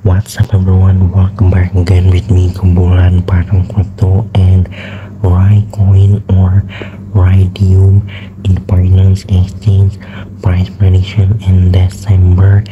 What's up everyone, welcome back again with me Kumpulan Barang Crypto and Litecoin or Rhodium in Binance Exchange price prediction in December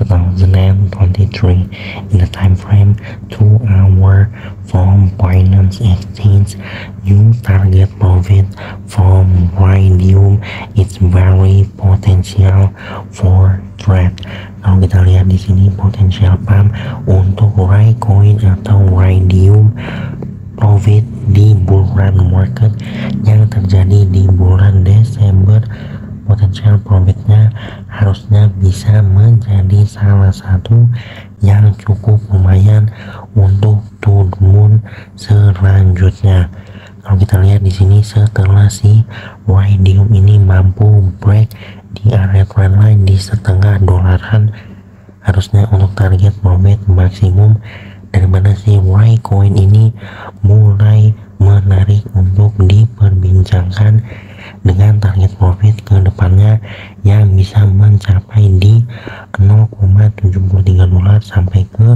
2023 in the time frame 2 hour from Binance Exchange. New target profit from Rhodium is very potential for trade. Kalau kita lihat di sini potensial pump untuk Litecoin atau Rhodium profit di bull run market yang terjadi di bulan Desember, potensial profitnya harusnya bisa menjadi salah satu yang cukup lumayan untuk turun selanjutnya. Kalau kita lihat di sini setelah si Rhodium ini mampu break di area trendline di setengah dolaran, harusnya untuk target profit maksimum daripada si Litecoin ini mulai menarik untuk diperbincangkan dengan target profit ke depannya yang bisa mencapai di 0,73 dolar sampai ke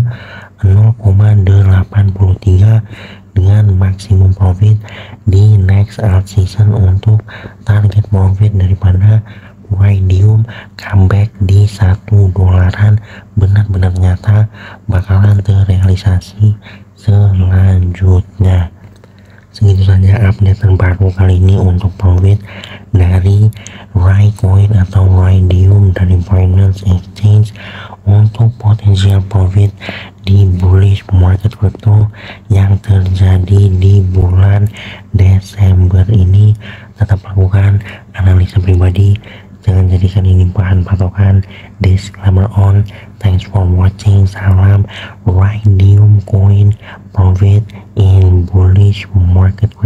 0,83 dengan maksimum profit di next alt season. Untuk target profit daripada Rhodium comeback di 1 dolaran benar-benar nyata bakalan terrealisasi selanjutnya. Segitu saja update terbaru kali ini untuk profit dari Litecoin atau Rhodium dari Binance Exchange. Untuk potensial profit di bullish market crypto yang terjadi di bulan Desember ini, tetap lakukan analisa pribadi, jangan jadikan ini bahan patokan. Disclaimer on. Thanks for watching. Salam Rhodium coin profit in bullish market